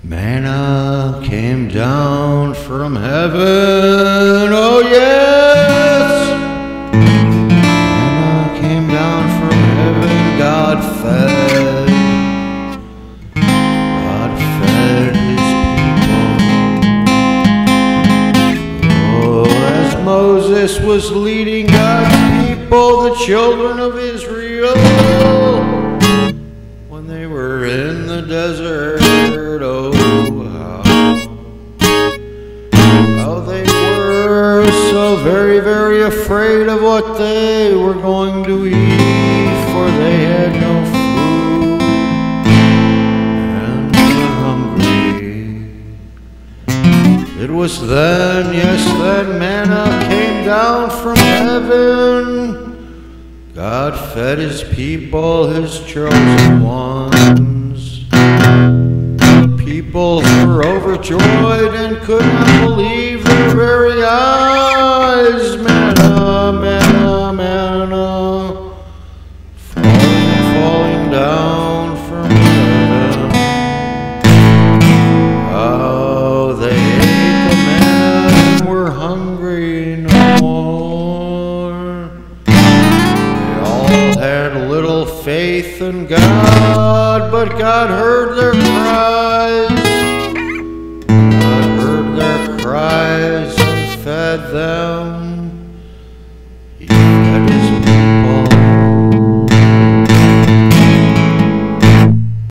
Manna came down from heaven, oh yes! Manna came down from heaven, God fed his people. Oh, as Moses was leading God's people, the children of Israel, when they were in the desert, oh, how they were so very, very afraid of what they were going to eat, for they had no food and were hungry. It was then, yes, then manna came down from heaven. God fed his people, his chosen ones. The people were overjoyed and could not believe their very eyes. Manna, manna, manna, falling down from heaven. Oh, they ate the manna and were hungry no more. They all had little faith in God, but God heard their cry.